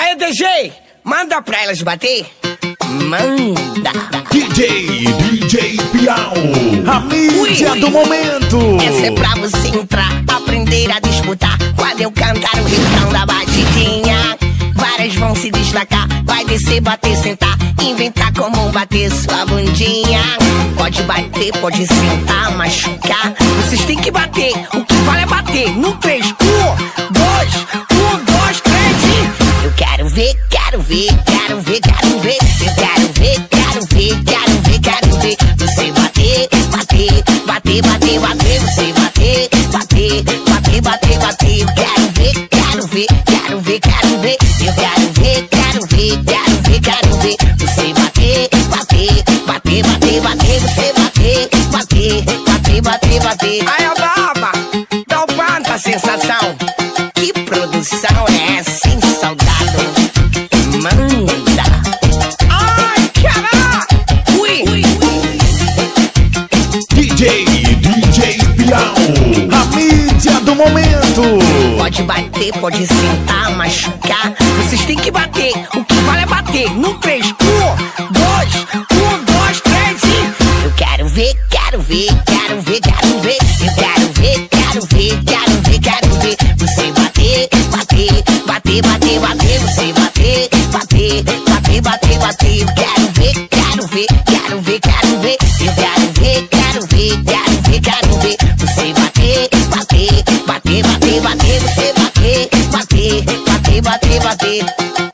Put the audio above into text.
Aí, DG, manda pra elas bater. Manda. DJ Piau, a mídia do momento. Essa é pra você entrar, aprender a disputar. Quando eu cantar o refrão da batidinha, várias vão se destacar. Vai descer, bater, sentar, inventar como bater sua bundinha. Pode bater, pode sentar, machucar. Vocês têm que bater, o que vale é bater. No 3, 1, 2, 3 e... Eu quero ver, quero ver, quero ver, quero ver. Eu quero ver, quero ver, quero ver, quero ver. Você bater, bater, bater, bater, bater. Você bater, bater, bater, bater, bater. Eu quero ver, quero ver, quero ver, quero ver. Eu quero ver, quero ver, quero ver, quero ver. Você bater, bater, bater, bater, bater. Você bater, bater, bater, bater, bater. Aí a baba, dá o panto a sensação. Que produção é essa, hein, soldado? Manda. Ai, caralho! Ui! DJ Piau, a mídia do momento. Pode bater, pode sentar, machucar. Vocês têm que bater, o que vale é bater. No 3, 1, 2, 3 e... Eu quero ver, quero ver, quero ver, quero ver. Eu quero ver, quero ver, quero ver, quero ver. Você bater, bater, bater, bater, bater. Você bater, bater, bater, bater, bater. Eu quero ver, quero ver, quero ver, quero ver. Eu quero ver, quero ver, quero ver, quero ver. Você bater, bater, bater, bater, bater. Você bater, bater, bater, bater, bater.